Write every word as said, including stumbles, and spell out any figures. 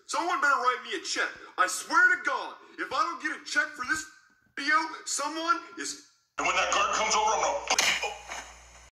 Someone better write me a check. I swear to God, if I don't get a check for this video, someone is... And when that